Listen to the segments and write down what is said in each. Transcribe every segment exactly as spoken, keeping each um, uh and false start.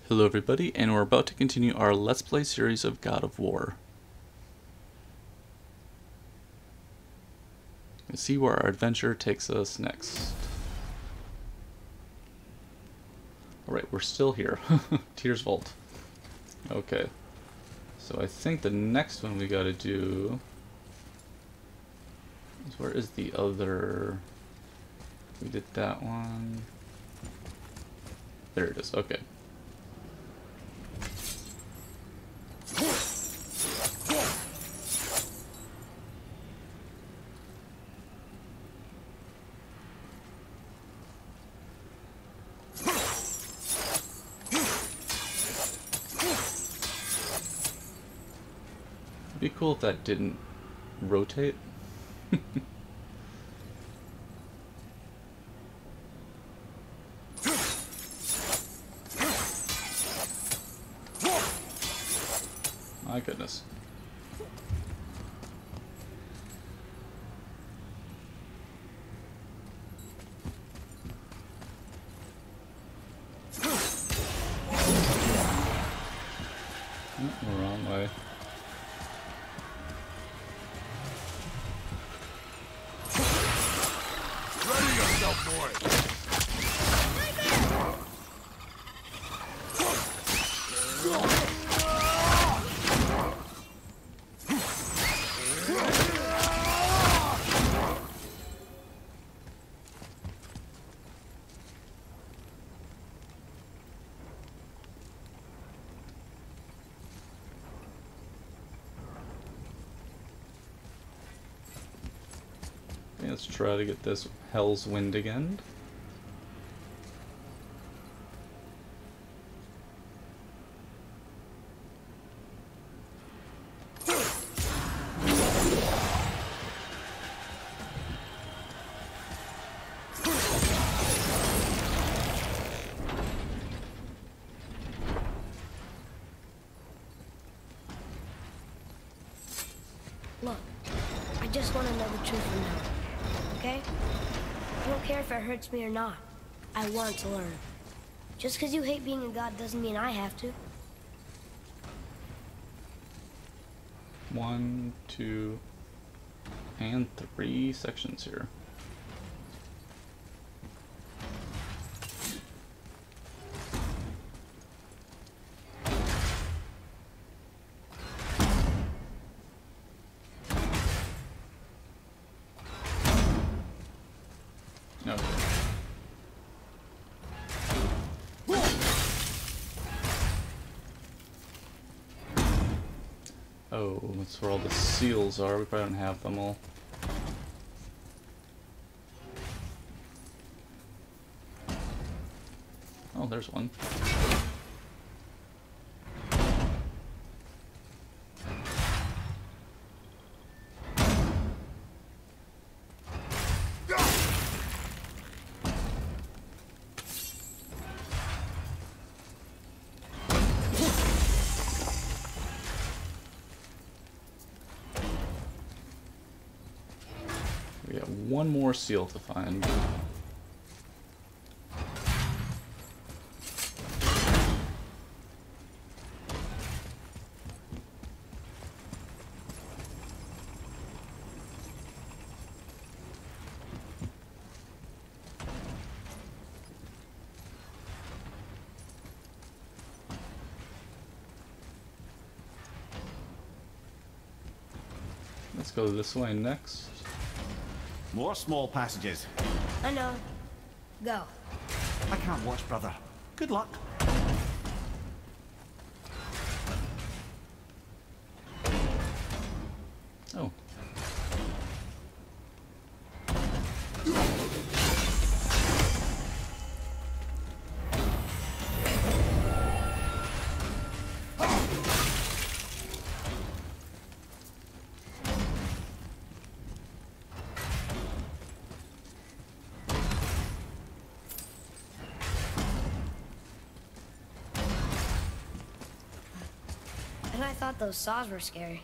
Hello everybody, and we're about to continue our Let's Play series of God of War. Let's see where our adventure takes us next. Alright, we're still here. Tears Vault. Okay. So I think the next one we gotta do is, where is the other... We did that one. There it is, okay. It'd be cool if that didn't rotate. My goodness. Oh, wrong way. Ready yourself, boy! Let's try to get this Hell's Wind again. Look, I just want to know the truth from now. Okay? I don't care if it hurts me or not. I want to learn. Just because you hate being a god doesn't mean I have to. One, two, and three sections here. Okay. Oh, that's where all the seals are. We probably don't have them all. Oh, there's one. We have one more seal to find. Let's go this way next. More small passages. I know. Go. I can't watch, brother. Good luck. Oh. And I thought those saws were scary.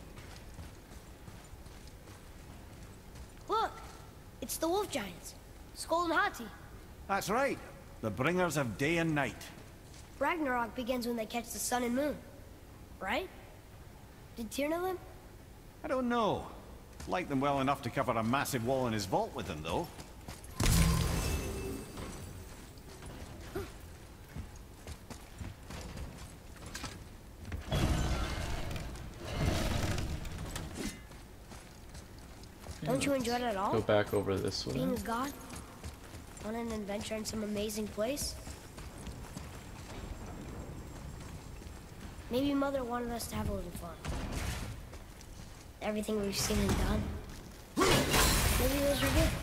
Look! It's the wolf giants. Skull and Hati. That's right. The bringers of day and night. Ragnarok begins when they catch the sun and moon. Right? Did Tyr know them? I don't know. Like them well enough to cover a massive wall in his vault with them, though. Don't you enjoy it at all? Go back over this way. Being a god? On an adventure in some amazing place? Maybe Mother wanted us to have a little fun. Everything we've seen and done. Maybe it was her gift.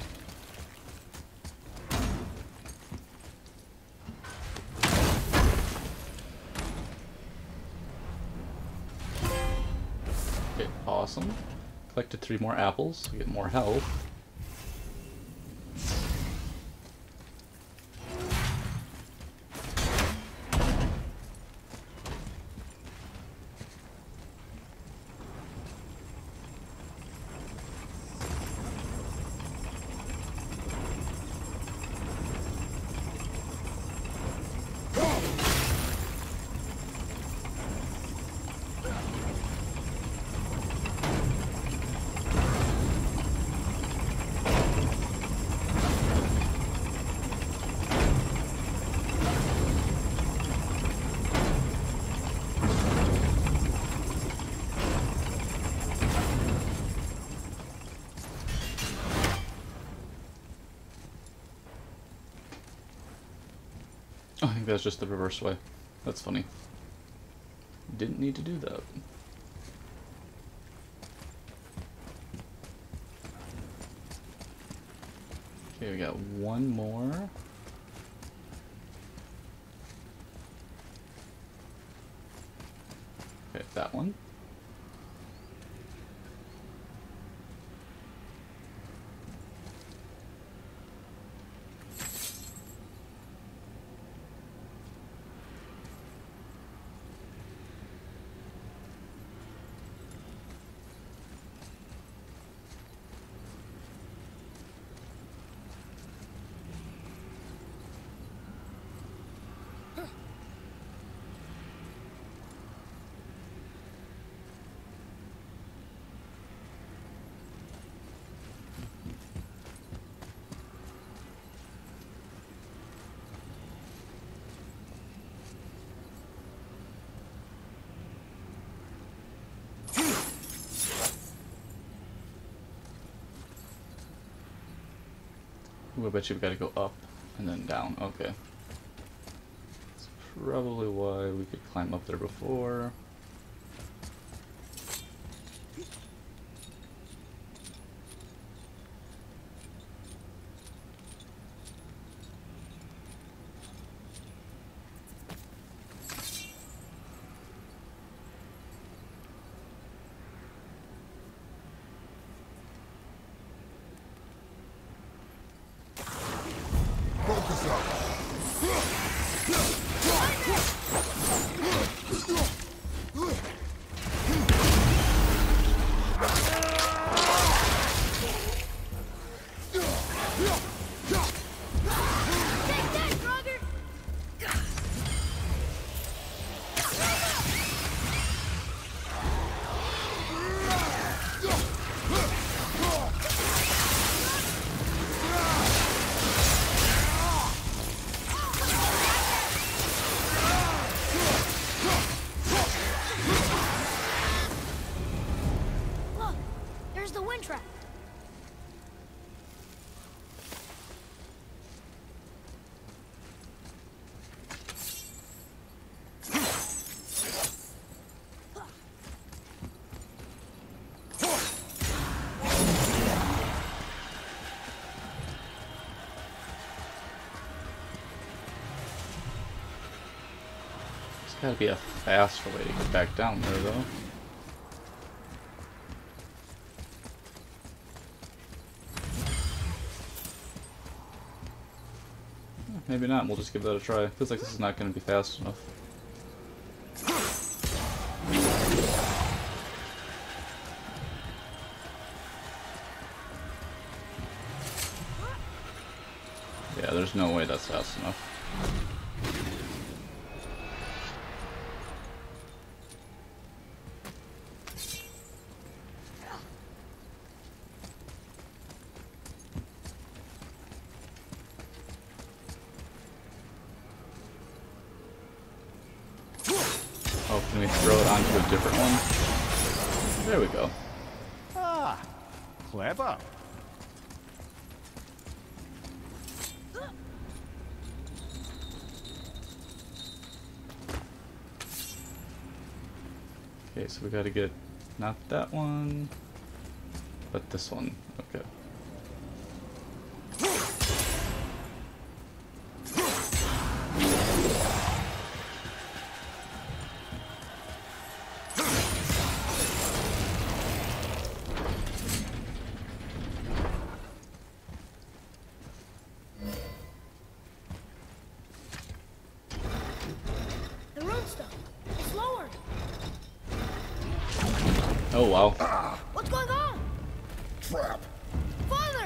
Okay, awesome. Collected three more apples, so we get more health. Oh, I think that's just the reverse way. That's funny. Didn't need to do that. Okay, we got one more. Okay, that one. Ooh, I bet you we gotta go up and then down. Okay. That's probably why we could climb up there before. Gotta be a faster way to get back down there, though. Maybe not, we'll just give that a try. Feels like this is not going to be fast enough. Yeah, there's no way that's fast enough. Oh, can we throw it onto a different one? There we go. Ah, clever. Okay, so we gotta get not that one, but this one. Okay. The Rune stone. It's lowered. Oh wow. What's going on? Trap! Father!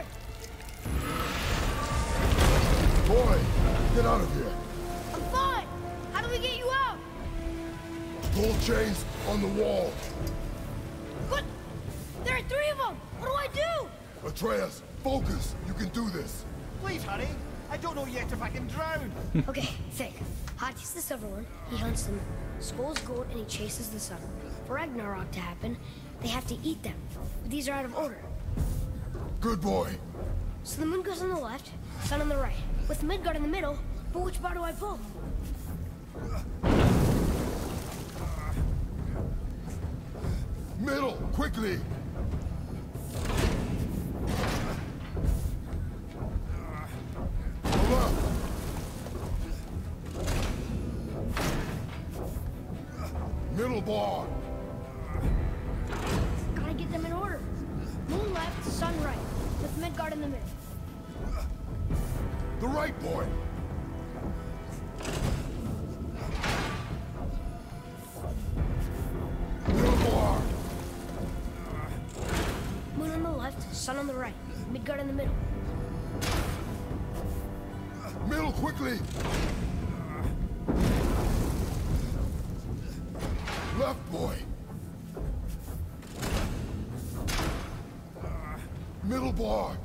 Boy, get out of here! I'm fine. How do we get you out? Pull chains on the wall! But there are three of them. What do I do? Atreus, focus! You can do this! Please hurry. I don't know yet if I can drown. Okay, think. Hati's the silver one. He hunts them. Skull's gold and he chases the sun. For Ragnarok to happen, they have to eat them. These are out of order. Good boy! So the moon goes on the left, sun on the right, with Midgard in the middle. But which bar do I pull? Middle, quickly! Left! Middle bar! Gotta get them in order. Moon left, sun right, with Midgard in the middle. The right, boy! Middle bar! Moon on the left, sun on the right, Midgard in the middle. Middle, quickly! Left, boy! Middle bar!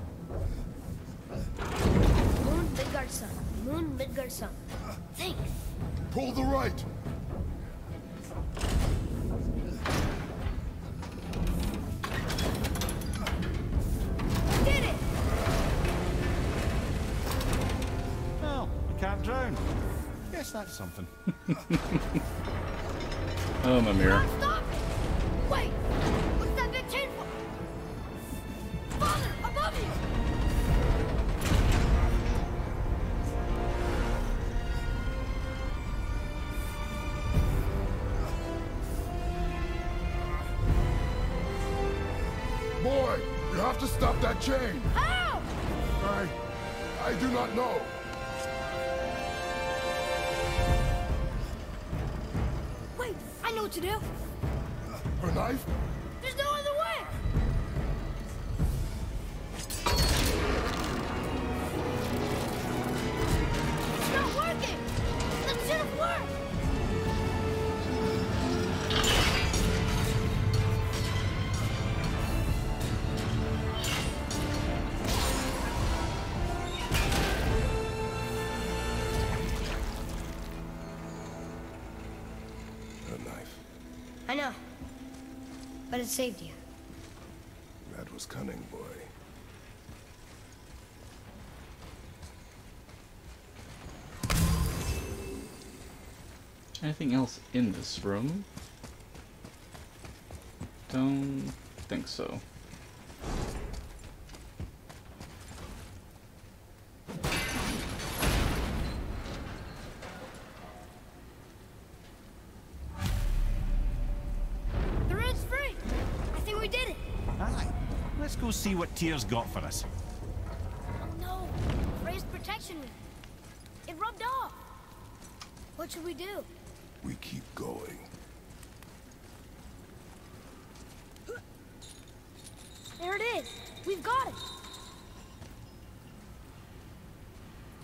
Moon, Midgard, sun. Moon, Midgard, sun. Think. Pull the right! Did it! Well, I can't drown. Guess that's something. Oh, my mirror. Stop, stop! Wait! What's that big chain for? Father, above you! Boy, you have to stop that chain! How? I... I do not know. Wait, I know what to do. A knife? There's no other way! It's not working! That should have worked! A knife. I know. But it saved you. That was cunning, boy. Anything else in this room? Don't think so. The red's free! I think we did it! Aye. Let's go see what Tyr's got for us. No! Raised protection. It rubbed off! What should we do? We keep going. There it is! We've got it!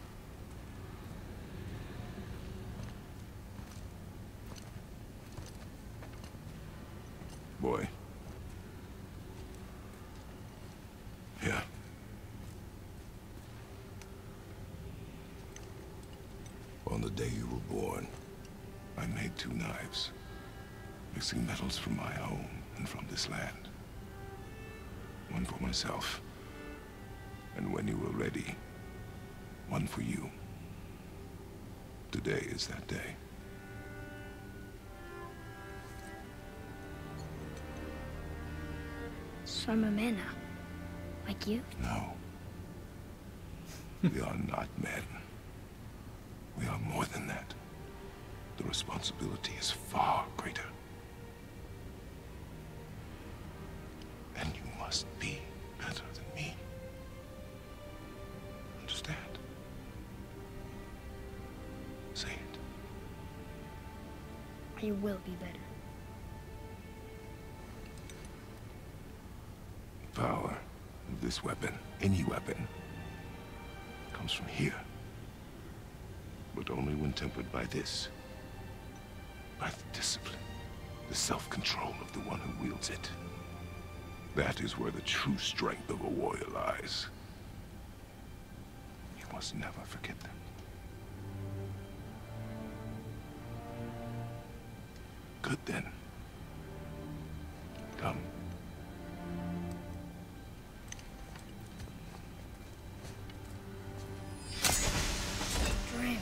day you were born, I made two knives, mixing metals from my home and from this land. One for myself, and when you were ready, one for you. Today is that day. So I'm a man now, like you? No. We are not men. We are more than that. The responsibility is far greater. And you must be better than me. Understand? Say it. I will be better. The power of this weapon, any weapon, comes from here. But only when tempered by this. By the discipline, the self-control of the one who wields it. That is where the true strength of a warrior lies. You must never forget that. Good then. Come. Dream.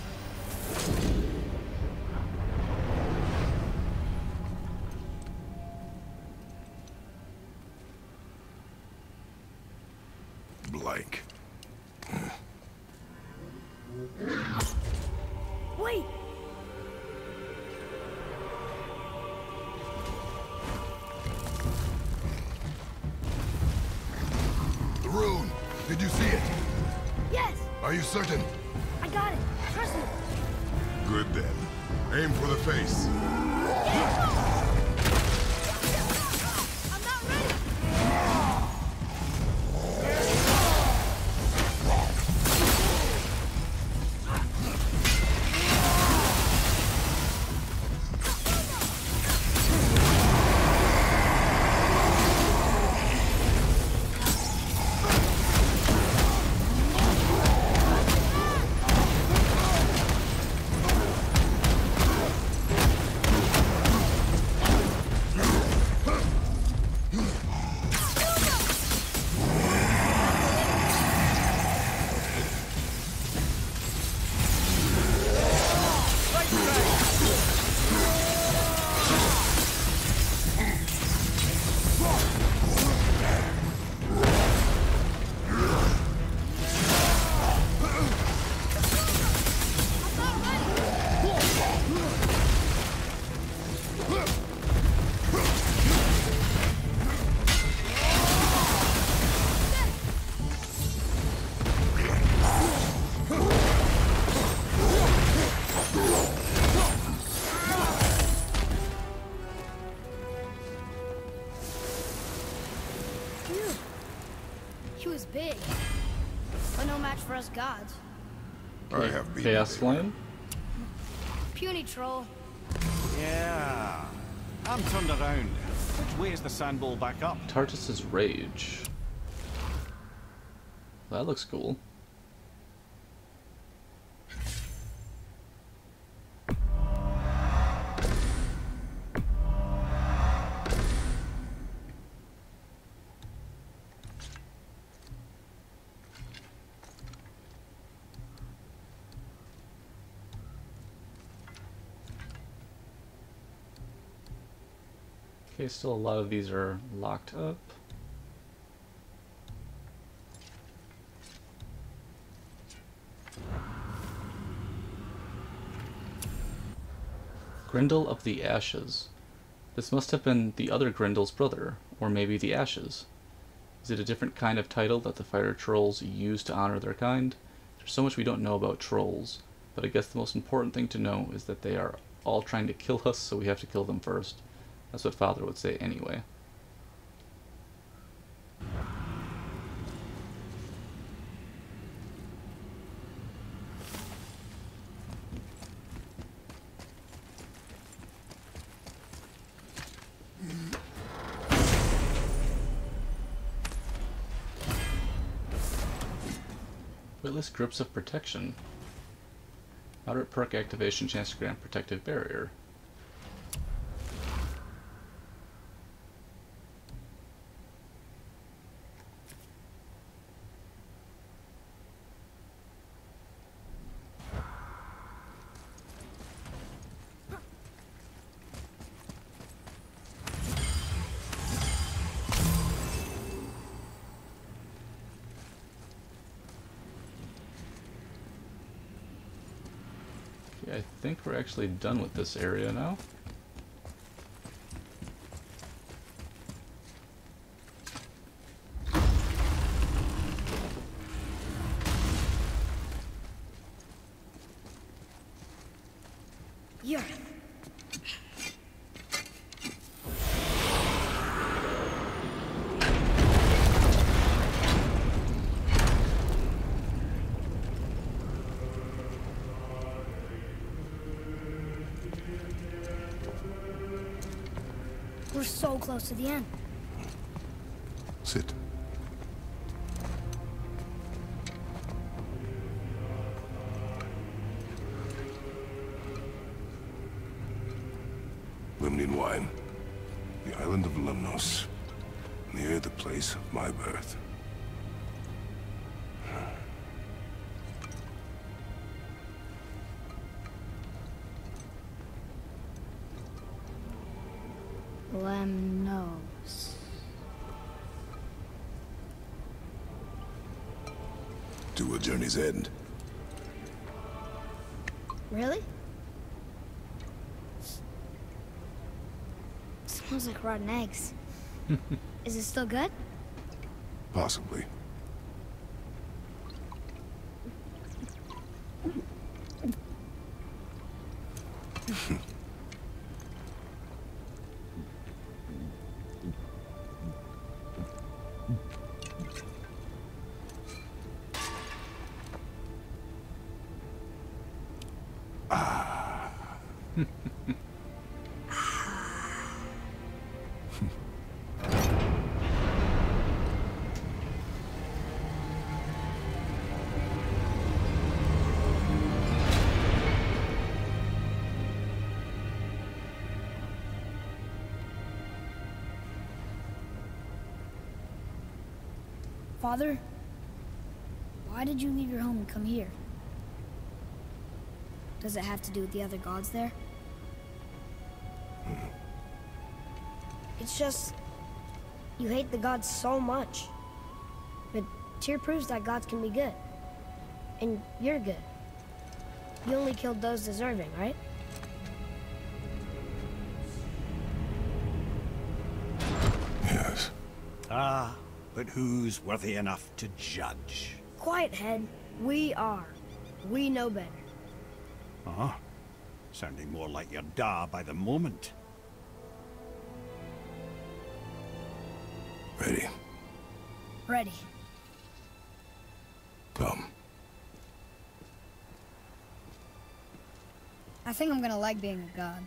Blank. Wait! The rune! Did you see it? Yes! Are you certain? I got it! Trust me! Good then. Aim for the face. I'm not ready! He was big, but no match for us gods. I have been Chaos there. Flame? Puny troll. Yeah. I'm turned around. Which way is the sandball back up? Tartus's Rage. That looks cool. Okay, still a lot of these are locked up. Grendel of the Ashes. This must have been the other Grendel's brother, or maybe the Ashes. Is it a different kind of title that the fire trolls use to honor their kind? There's so much we don't know about trolls, but I guess the most important thing to know is that they are all trying to kill us, so we have to kill them first. That's what Father would say anyway. Witless Grips of Protection. Moderate perk activation, chance to grant protective barrier. I think we're actually done with this area now. Yeah. We're so close to the end. Sit. Limnian wine. The island of Lemnos. Near the place of my birth. Lemnos. To a journey's end. Really? Smells like rotten eggs. Is it still good? Possibly. Father, why did you leave your home and come here? Does it have to do with the other gods there? It's just, you hate the gods so much. But Tyr proves that gods can be good. And you're good. You only killed those deserving, right? Yes. Ah, but who's worthy enough to judge? Quiet, head. We are. We know better. Uh-huh. Sounding more like your da by the moment. Ready. Ready. Come. I think I'm gonna like being a god.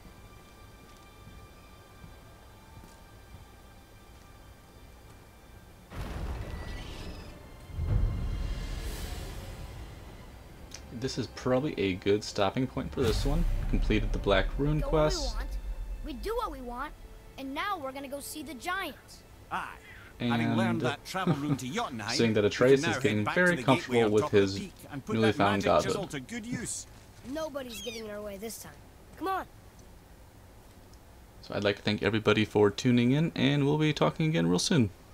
This is probably a good stopping point for this one. Completed the Black Rune Go quest. what we want. We do what we want, and now we're gonna go see the giants. Aye. Having learned And that travel route to Jotunheim, seeing that we Atreus can is now getting head back very to the comfortable gateway on with top of the his peak and put newly that found magic godhood. chisel to good use. Nobody's getting in our way this time. Come on. So I'd like to thank everybody for tuning in, and we'll be talking again real soon.